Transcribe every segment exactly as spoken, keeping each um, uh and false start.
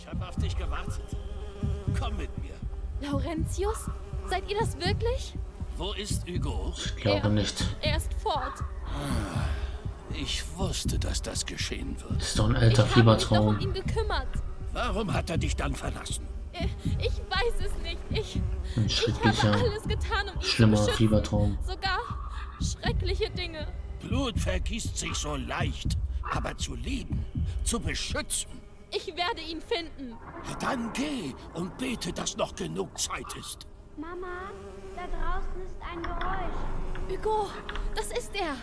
Ich habe auf dich gewartet. Komm mit mir. Laurentius? Seid ihr das wirklich? Wo ist Hugo? Ich glaube er, nicht. Er ist fort. Ich wusste, dass das geschehen wird. Ist doch ein alter Ich habe mich doch Fiebertraum. um ihn gekümmert. Warum hat er dich dann verlassen? Ich weiß es nicht. Ich, Ein ich schrecklicher, habe alles getan, um ihn schlimmer zu beschützen. Fiebertraum. Sogar schreckliche Dinge. Blut vergießt sich so leicht. Aber zu lieben, zu beschützen. Ich werde ihn finden. Dann geh und bete, dass noch genug Zeit ist. Mama, da draußen ist ein Geräusch. Hugo, das ist er.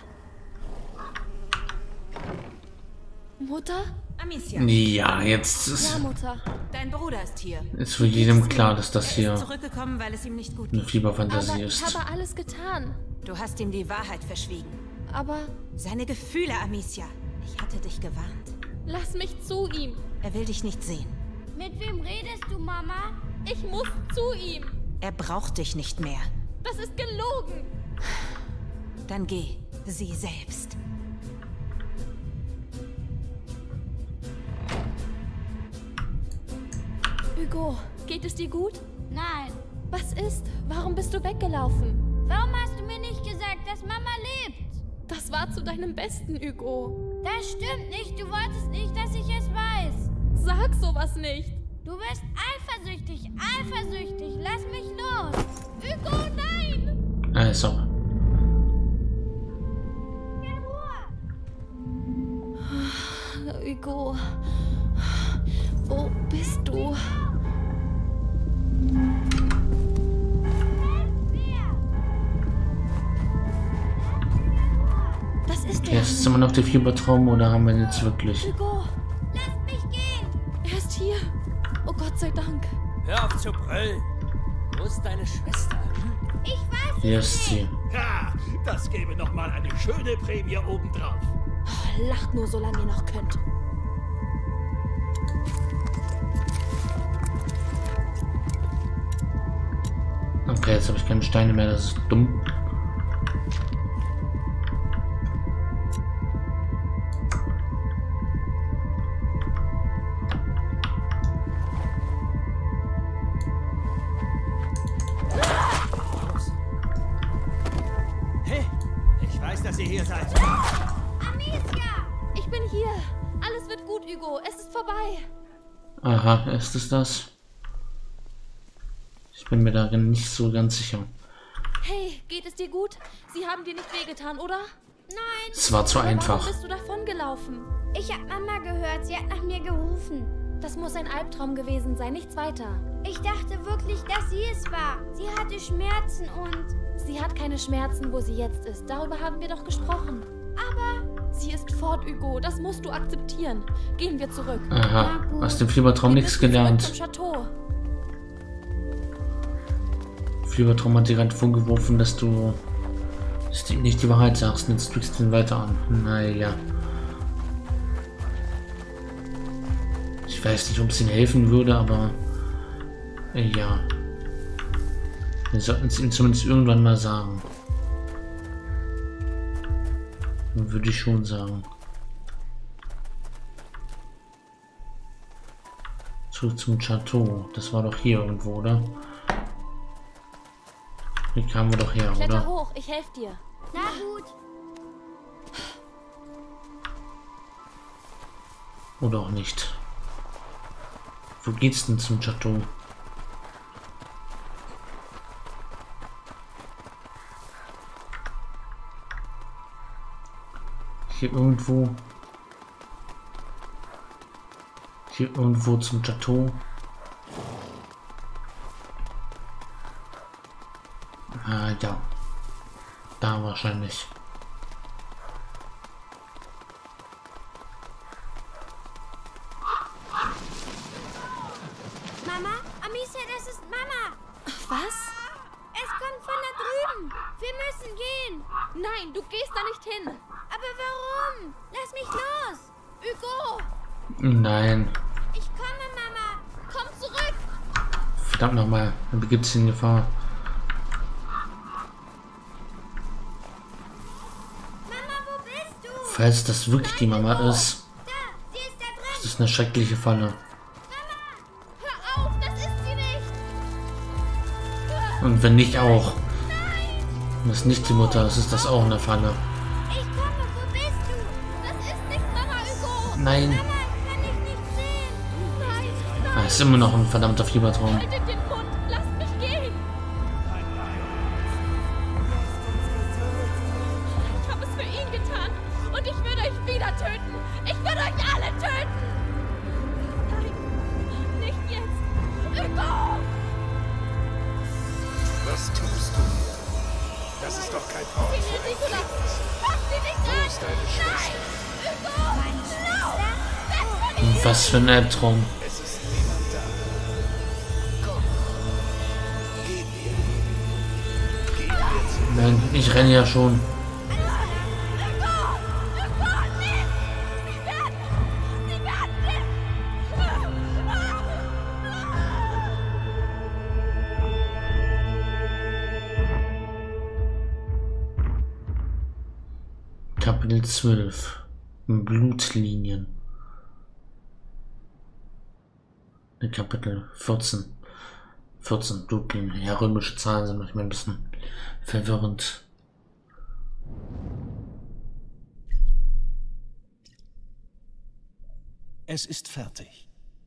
Mutter? Amicia, Ja, jetzt ist, Ja, Mutter. dein Bruder ist hier. ist für jedem klar, dass das Er ist hier zurückgekommen, weil es ihm nicht gut eine geht. Fieberfantasie Aber ich ist. habe alles getan. Du hast ihm die Wahrheit verschwiegen. Aber Seine Gefühle, Amicia. Ich hatte dich gewarnt. lass mich zu ihm. Er will dich nicht sehen. Mit wem redest du, Mama? Ich muss zu ihm. Er braucht dich nicht mehr. Das ist gelogen. Dann geh. Sie selbst. Hugo, geht es dir gut? Nein. Was ist? Warum bist du weggelaufen? Warum hast du mir nicht gesagt, dass Mama lebt? Das war zu deinem Besten, Hugo. Das stimmt nicht. Du wolltest nicht, dass ich es weiß. Sag sowas nicht. Du bist eifersüchtig, eifersüchtig. Lass mich los. Hugo, nein! Also, In Ruhe. Hugo, wo bist du? Das ist okay, er. ist es immer noch der Fiebertraum oder haben wir ihn jetzt wirklich? Hugo, Lass mich gehen. er ist hier. Oh Gott sei Dank. Hör auf zu brüllen. Wo ist deine Schwester? Hm? Ich weiß Hier es ist sie. Ja, das gäbe noch mal eine schöne Prämie obendrauf. Oh, lacht nur, solange ihr noch könnt. Okay, jetzt habe ich keine Steine mehr, das ist dumm. Hey, ich weiß, dass ihr hier seid. Amicia. Ich bin hier. Alles wird gut, Hugo. Es ist vorbei. Aha, ist es das? Ich bin mir da nicht so ganz sicher. Hey, geht es dir gut? Sie haben dir nicht wehgetan, oder? Nein. Es war zu Aber einfach. Warum bist du davongelaufen? Ich hab Mama gehört. Sie hat nach mir gerufen. Das muss ein Albtraum gewesen sein, nichts weiter. Ich dachte wirklich, dass sie es war. Sie hatte Schmerzen und... Sie hat keine Schmerzen, wo sie jetzt ist. Darüber haben wir doch gesprochen. Aber... Sie ist fort, Hugo. Das musst du akzeptieren. Gehen wir zurück. Aha, Na gut. aus dem Fiebertraum Wir nichts müssen zurück gelernt. zum Chateau. Fiebertraum hat dir gerade vorgeworfen, dass du dass du nicht die Wahrheit sagst. Und jetzt tust du ihn weiter an. Naja. Ich weiß nicht, ob es ihm helfen würde, aber äh, ja. Wir sollten es ihm zumindest irgendwann mal sagen. Würde ich schon sagen. Zurück zum Chateau. Das war doch hier irgendwo, oder? Hier kamen wir doch her, Kletter oder? hoch, ich helfe dir. Na gut. Oder auch nicht. Wo geht's denn zum Chateau? Hier irgendwo. Hier irgendwo zum Chateau. Ah ja. Da wahrscheinlich. Mama? Amicia, das ist Mama. Was? Es kommt von da drüben. Wir müssen gehen. Nein, du gehst da nicht hin. Aber warum? Lass mich los. Hugo, Nein. Ich komme, Mama. komm zurück. Verdammt nochmal. Dann begibt es in Gefahr. Mama, wo bist du? Falls das wirklich die Mama ist, Da, sie ist da das drin. ist eine schreckliche Falle. Mama, Und wenn nicht auch. Und das ist nicht die Mutter, das ist das auch eine Falle. Ich komme, wo bist du? Das ist nicht Mama, Hugo. Nein. Mama, kann ich nicht sehen. Nein, nein. Ah, ist immer noch ein verdammter Fiebertraum. Haltet den Mund, lasst mich gehen. Ich habe es für ihn getan und ich würde euch wieder töten. Ich würde euch alle töten. Nein, nicht jetzt. Hugo! Was tust du hier? Das ist doch kein Ort für ein Nicolas, Kind. mach sie nicht Wo an! ist deine Schwester? Hugo! Meine Schwester? Weg von ihm! Was für ein Albtraum. Es ist niemand da. Komm. Gehen wir. Gehen wir zu. Nein, ich renne ja schon. Kapitel zwölf. Blutlinien. Kapitel vierzehn. vierzehn Blutlinien. Ja, römische Zahlen sind manchmal ein bisschen verwirrend. Es ist fertig.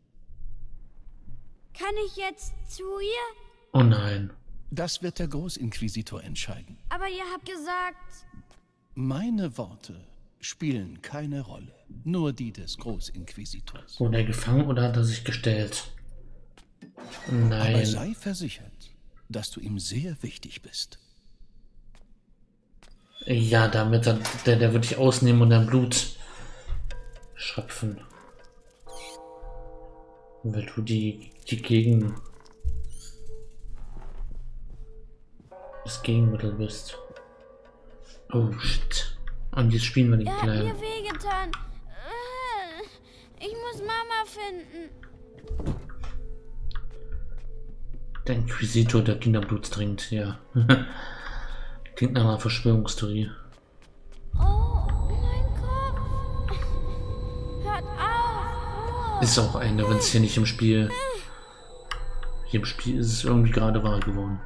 Kann ich jetzt zu ihr? Oh nein. Das wird der Großinquisitor entscheiden. Aber ihr habt gesagt... Meine Worte spielen keine Rolle. Nur die des Großinquisitors. Wurde er gefangen oder hat er sich gestellt? Aber Nein. sei versichert, dass du ihm sehr wichtig bist. Ja, damit dann, der, der würde ich ausnehmen und dann Blut schröpfen. Weil du die, die Gegen... das Gegenmittel bist. Oh shit. Und jetzt spielen wir den Er hat Kleinen. mir wehgetan. Äh, Ich muss Mama finden. Der Inquisitor, der Kinderblut trinkt, ja. Klingt nach einer Verschwörungstheorie. Oh, mein Kopf. Hört auf. Ist auch eine, wenn es hier nicht im Spiel... Hier im Spiel ist es irgendwie gerade wahr geworden.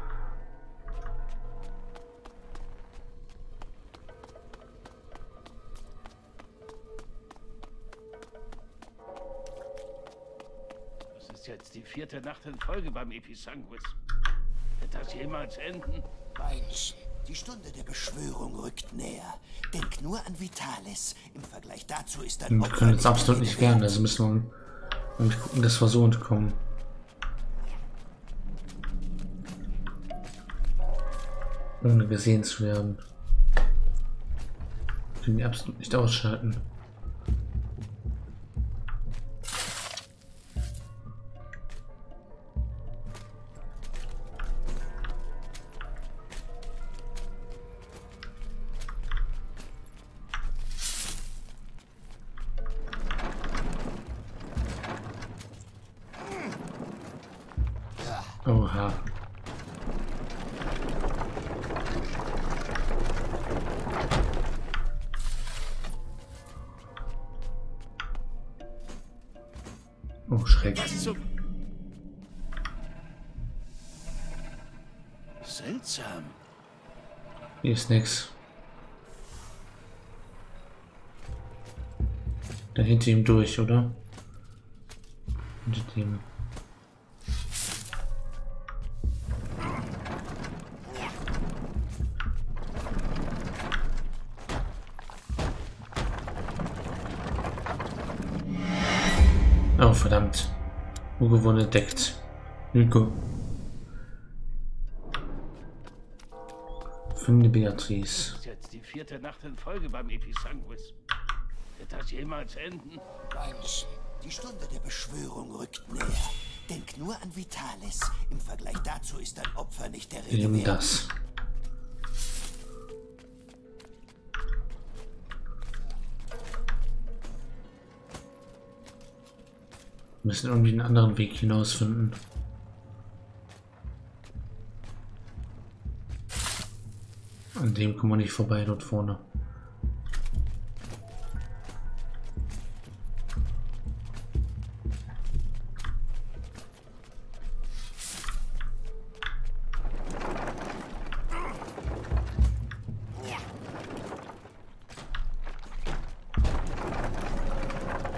Das ist jetzt die vierte Nacht in Folge beim Episanguis. Wird das jemals enden? Mensch, die Stunde der Beschwörung rückt näher. Denk nur an Vitalis. Im Vergleich dazu ist dein Wir können jetzt absolut nicht werden, also müssen wir irgendwie gucken, dass wir so entkommen. Ohne gesehen zu werden. Wir können die absolut nicht ausschalten. Oha. Oh, Schreck. Was zum... Seltsam. Hier ist nix. Da hinter ihm durch, oder? Hinter ihm. Oh, verdammt. Hugo wurde entdeckt. Hugo. Finde Beatrice. Das ist jetzt die vierte Nacht in Folge beim Episanguis. Wird das jemals enden? Mensch, die Stunde der Beschwörung rückt näher. Denk nur an Vitalis. Im Vergleich dazu ist dein Opfer nicht der Rede Eben wert. das. Wir müssen irgendwie einen anderen Weg hinausfinden. An dem kommen wir nicht vorbei, dort vorne.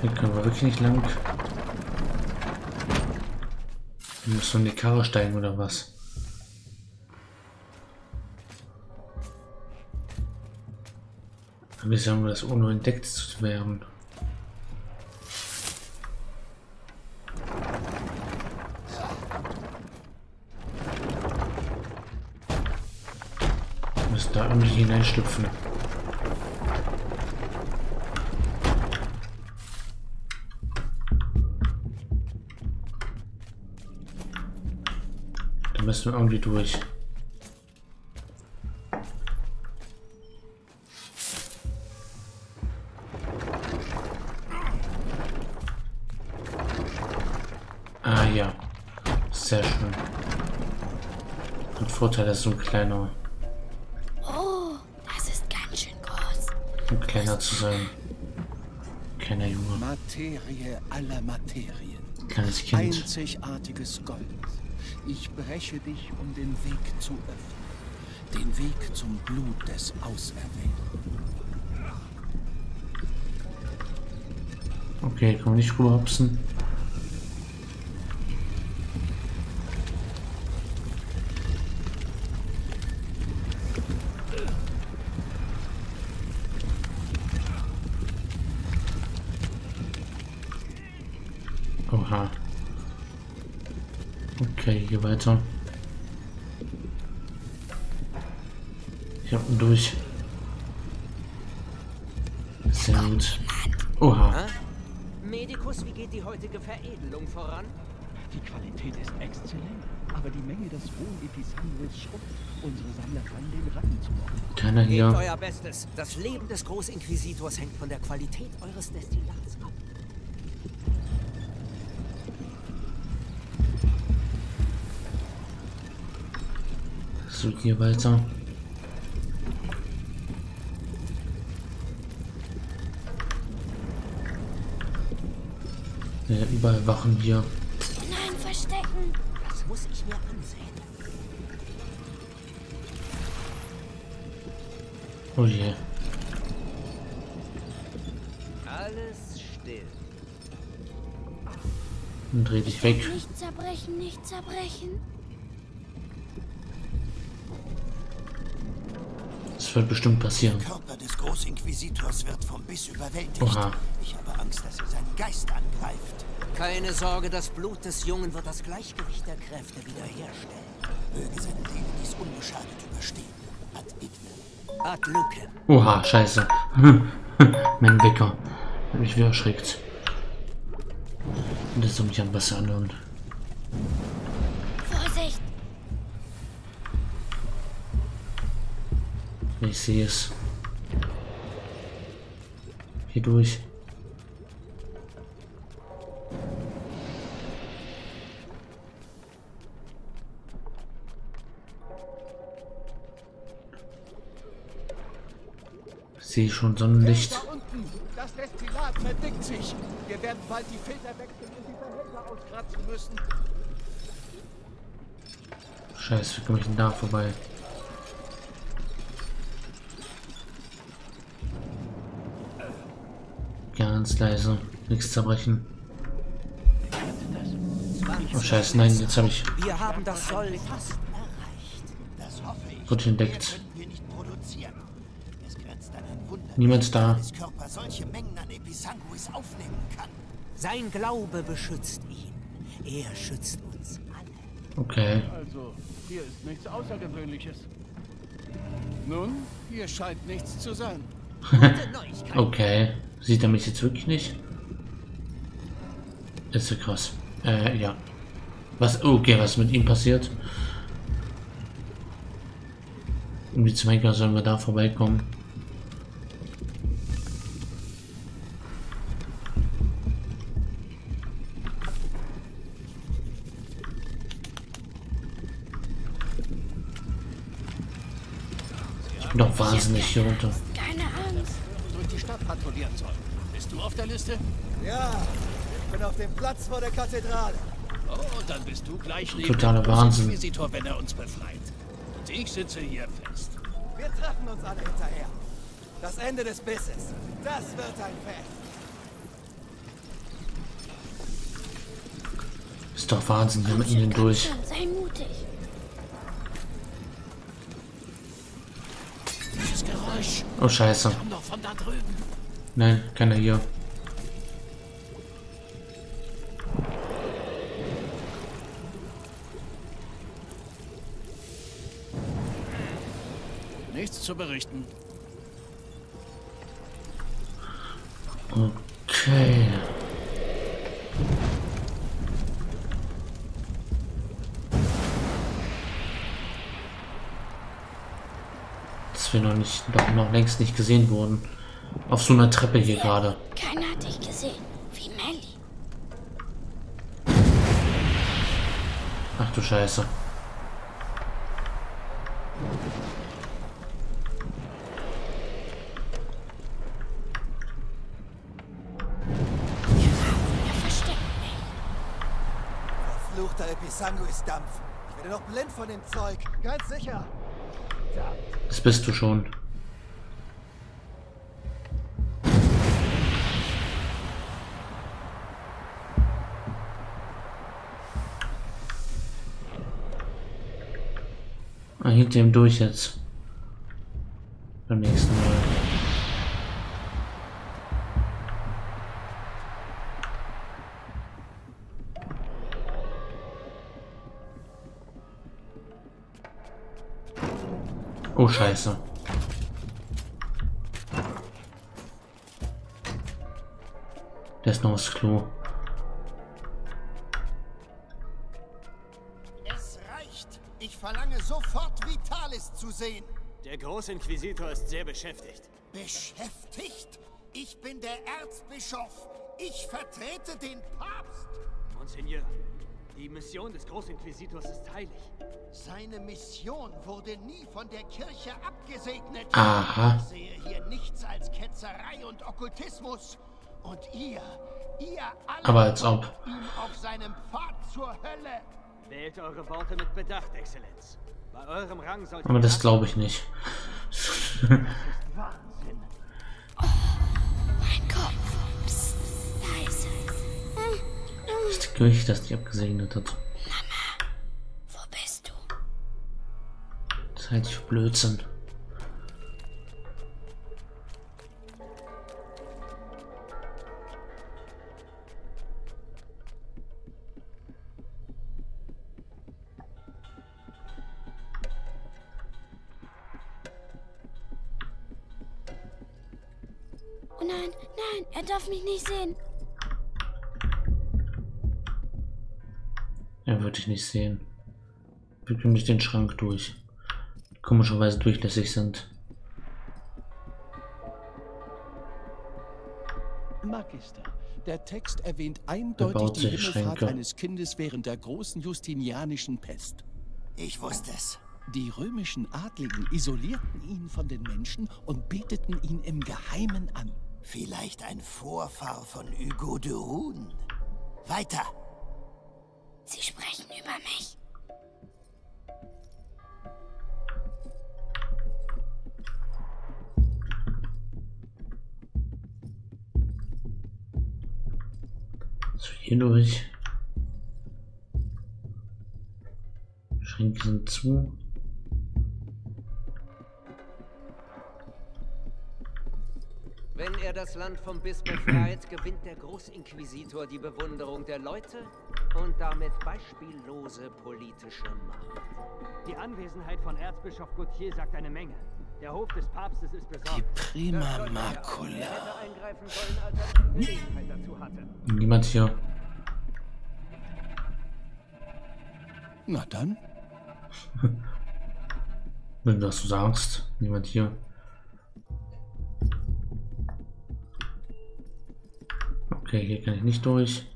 Hier können wir wirklich nicht lang. Wir müssen in die Karre steigen oder was? Wie sagen wir das, ohne entdeckt zu werden? Wir müssen da irgendwie hineinschlüpfen. Da müssen wir irgendwie durch. Ah ja, sehr schön. Und Vorteil, dass so ein kleiner, Oh, das ist ganz schön groß. ein kleiner zu sein. Kleiner Junge, Materie aller Materien. kleines Kind. Einzigartiges Gold. Ich breche dich, um den Weg zu öffnen. Den Weg zum Blut des Auserwählten. Okay, kann man nicht rüberhopsen. Oha. Okay, hier weiter. Hier unten durch. Sehr gut. Oha. Medikus, wie geht die heutige Veredelung voran? Die Qualität ist exzellent, aber die Menge des rohen Episanguis schrumpft. Unsere Sammler fangen den Ratten zu machen. Keiner Gebt hier. euer Bestes. Das Leben des Großinquisitors hängt von der Qualität eures Destillats ab. So, hier weiter. Ja, überall Wachen hier. Nein, verstecken. Das muss ich mir ansehen. Oh je. Alles still. Und dreh dich weg. Nicht zerbrechen, nicht zerbrechen. Das wird bestimmt passieren. Der Körper des Großinquisitors wird vom Biss überwältigt. Oha. Ich habe Angst, dass er seinen Geist angreift. Keine Sorge, das Blut des Jungen wird das Gleichgewicht der Kräfte wiederherstellen. Möge seine Seele dies unbeschadet überstehen. Ad ignem. Ad lucem. Oha, scheiße. Mein Wecker. Hat mich wieder erschreckt. Und das soll mich an Wasser anhören. Vorsicht. Ich sehe es. Hier durch. Ich sehe schon Sonnenlicht. Da unten, das Destillat verdickt sich. Wir werden bald die Filter wechseln und die Behälter auskratzen müssen. Scheiße, wie komme ich denn da vorbei? Ganz leise, nichts zerbrechen. Oh Scheiße, nein, jetzt habe ich Wir haben das Soll fast Erreicht. Das hoffe ich. Gut entdeckt. Mehr können wir nicht produzieren. Es grenzt an ein Wunder, Niemand da. dass der Körper solche Mengen an Episanguis aufnehmen kann. Sein Glaube beschützt ihn. Er schützt uns alle. Okay. Also, hier ist nichts Außergewöhnliches. Nun, hier scheint nichts zu sein. Okay. Sieht er mich jetzt wirklich nicht? Ist ja krass. Äh, ja. Was? Okay, was mit ihm passiert? Um die Zwecker sollen wir da vorbeikommen. Ich bin doch wahnsinnig hier runter. Keine Angst. Durch die Stadt patrouillieren soll. Bist du auf der Liste? Ja, ich bin auf dem Platz vor der Kathedrale. Oh, dann bist du gleich neben Totaler dem Wahnsinn. Inquisitor, wenn er uns befreit. Und ich sitze hier fest. Wir treffen uns alle hinterher. Das Ende des Bisses. Das wird ein Fest. Ist doch Wahnsinn, hier mitten in den durch. Sei mutig. Dieses Geräusch Oh, scheiße. kommt doch von da drüben. Nein, keiner hier. Nichts zu berichten. Okay. Dass wir noch nicht, doch noch längst nicht gesehen wurden. Auf so einer Treppe hier gerade. Keiner hat dich gesehen. Wie Melly. Ach du Scheiße. Er versteckt mich. Verfluchter Episanguis-Dampf. Ich werde noch blind von dem Zeug. Ganz sicher. Das bist du schon. Ah, hinter ihm durch jetzt. Beim nächsten Mal. Oh, scheiße. Der ist noch aufs Klo. Es reicht. Ich verlange sofort Vitalis zu sehen. Der Großinquisitor ist sehr beschäftigt. Beschäftigt? Ich bin der Erzbischof. Ich vertrete den Papst. Monseigneur, die Mission des Großinquisitors ist heilig. Seine Mission wurde nie von der Kirche abgesegnet. Aha. Ich sehe hier nichts als Ketzerei und Okkultismus. Und ihr, ihr alle Aber als ob. folgt ihm auf seinem Pfad zur Hölle. Wählt eure Worte mit Bedacht, Exzellenz. Bei eurem Rang sollte... Aber das glaube ich nicht. Wahnsinn. Mein Kopf. Psst. Leise. Das ist die Kirche, das nicht abgesegnet hat. Wo bist du? Das halte ich für Blödsinn. Oh nein, nein, er darf mich nicht sehen. Er würde ich nicht sehen. Wir können nicht den Schrank durch. Die komischerweise durchlässig sind. Magister, der Text erwähnt Er eindeutig baut die sich Himmelfahrt Schränke. eines Kindes während der großen justinianischen Pest. Ich wusste es. Die römischen Adligen isolierten ihn von den Menschen und beteten ihn im Geheimen an. Vielleicht ein Vorfahr von Hugo de Rune. Weiter. Sie sprechen über mich. So, hier durch. Schränke sind zu. Wenn er das Land vom Biss befreit, gewinnt der Großinquisitor die Bewunderung der Leute und damit beispiellose politische Macht. Die Anwesenheit von Erzbischof Gautier sagt eine Menge. Der Hof des Papstes ist Die besorgt. Prima Er Macula. hätte eingreifen sollen, als er die Gelegenheit dazu hatte. Niemand hier. Na dann, Wenn du das so sagst. Niemand hier. Okay, hier kann ich nicht durch.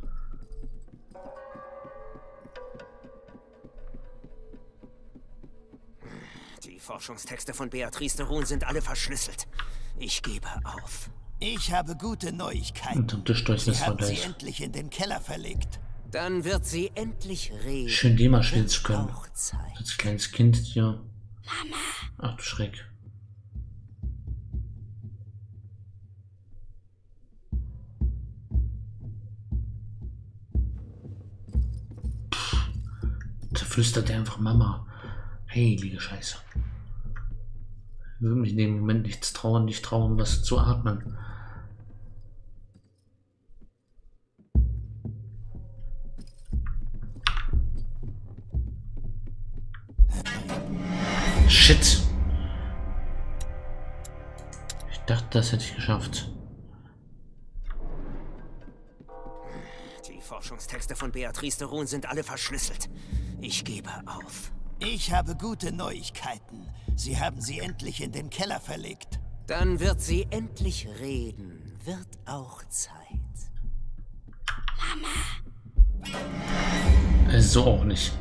Die Forschungstexte von Beatrice de Rune sind alle verschlüsselt. Ich gebe auf. Ich habe gute Neuigkeiten. Unterm Tisch durch Sie ist haben sie gleich. endlich in den Keller verlegt. Dann wird sie endlich reden. Schön Dema spielen zu Wird können. auch Zeit. Als kleines Kind hier. Ach du Schreck. flüstert er einfach Mama. Heilige Scheiße. Ich würde mich in dem Moment nichts trauen, nicht trauen, was zu atmen. Shit. Ich dachte, das hätte ich geschafft. Die Forschungstexte von Beatrice de Rune sind alle verschlüsselt. Ich gebe auf. Ich habe gute Neuigkeiten. Sie haben sie endlich in den Keller verlegt. Dann wird sie endlich reden. Wird auch Zeit. Mama. So auch nicht.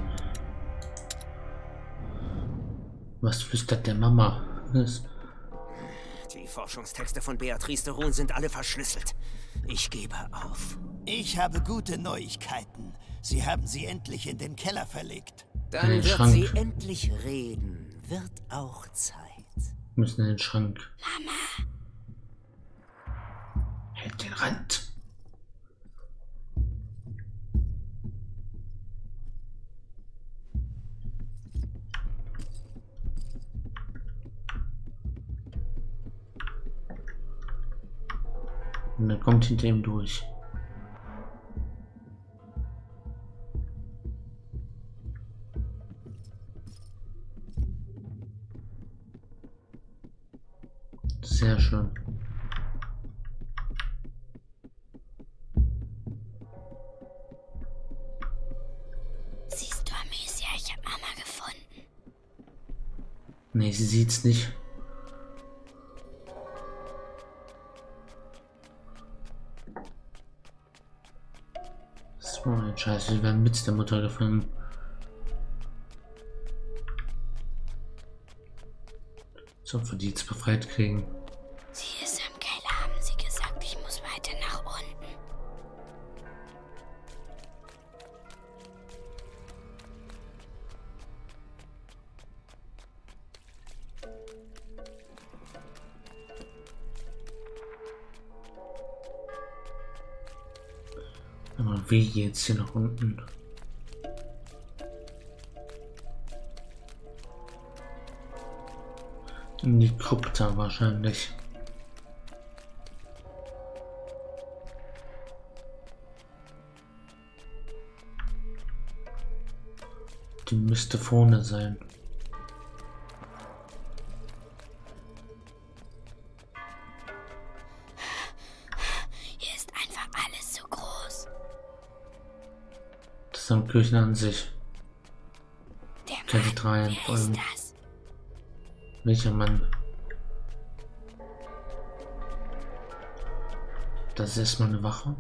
Was flüstert der Mama? Das Die Forschungstexte von Beatrice de Rune sind alle verschlüsselt. Ich gebe auf. Ich habe gute Neuigkeiten. Sie haben sie endlich in den Keller verlegt. Dann den wird Schrank. sie endlich reden. Wird auch Zeit. müssen in den Schrank. Mama. Hält den Rand. Und er kommt hinter ihm durch. Sehr schön. Siehst du, Amicia, ich habe Mama gefunden. Nee, sie sieht's nicht. So ein Scheiß, wir werden mit der Mutter gefunden. So, für die jetzt befreit kriegen. Sie ist im Keller, haben sie gesagt. Ich muss weiter nach unten. Aber wie jetzt hier nach unten? In die Krypta wahrscheinlich. Die müsste vorne sein. Hier ist einfach alles so groß. Das sind Kirchen an sich. Der Mann, Kathedralen wer vor ist allem. das? Welcher Mann? Das ist erstmal eine Wache.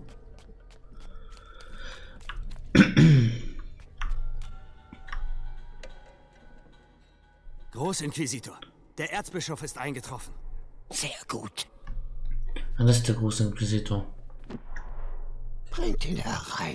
Großinquisitor, der Erzbischof ist eingetroffen. Sehr gut. Ah, das ist der große Inquisitor. Bringt ihn herein.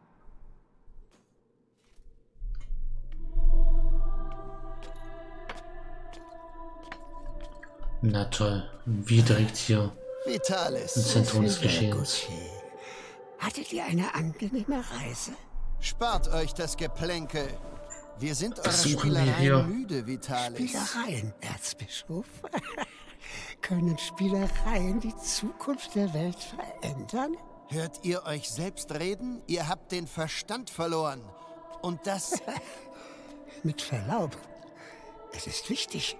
Na toll. Wir direkt hier Vitalis. im Zentrum des Geschehens. Gautier. Hattet ihr eine angenehme Reise? Spart euch das Geplänkel. Wir sind eurer Das suchen wir Spielereien hier. müde, Vitalis. Spielereien, Erzbischof? Können Spielereien die Zukunft der Welt verändern? Hört ihr euch selbst reden? Ihr habt den Verstand verloren. Und das... Mit Verlaub, es ist wichtig.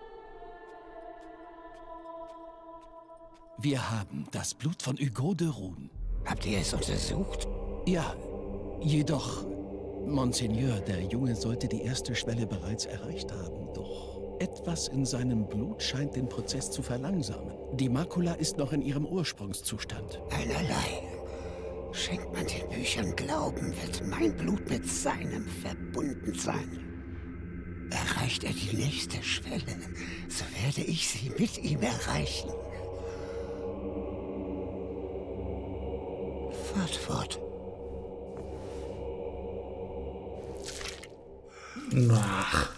Wir haben das Blut von Hugo de Rune. Habt ihr es untersucht? Ja, jedoch, Monseigneur, der Junge sollte die erste Schwelle bereits erreicht haben. Doch etwas in seinem Blut scheint den Prozess zu verlangsamen. Die Makula ist noch in ihrem Ursprungszustand. Einerlei. Schenkt man den Büchern Glauben, wird mein Blut mit seinem verbunden sein. Erreicht er die nächste Schwelle, so werde ich sie mit ihm erreichen. Fahrt fort. Ach.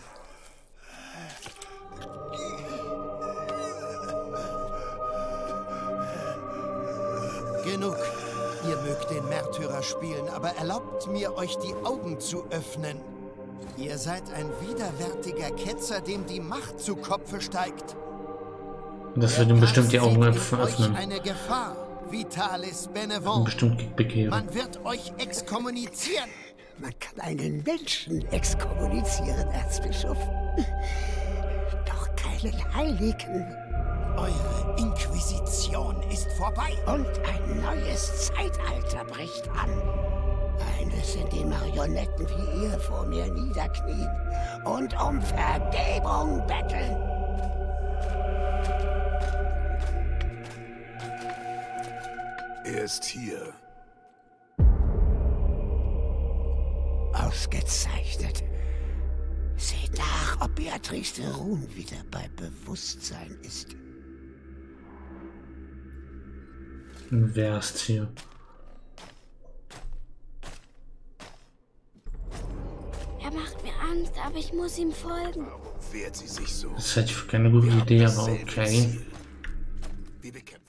Genug. Ihr mögt den Märtyrer spielen, aber erlaubt mir, euch die Augen zu öffnen. Ihr seid ein widerwärtiger Ketzer, dem die Macht zu Kopfe steigt. Das wird ihm bestimmt die Augen öffnen. Eine Gefahr, Vitalis Benevent. Bestimmt bekehren. Man wird euch exkommunizieren. Man kann einen Menschen exkommunizieren, Erzbischof. Doch keinen Heiligen. Eure Inquisition ist vorbei. Und ein neues Zeitalter bricht an. Eines, in dem Marionetten wie ihr vor mir niederknien und um Vergebung betteln. Er ist hier. Ausgezeichnet. Seht nach, ob Beatrice de Rune wieder bei Bewusstsein ist. Wer ist hier? Er macht mir Angst, aber ich muss ihm folgen. Warum wehrt sie sich so? Das ist halt keine gute Idee, aber okay. Wie bekämpfen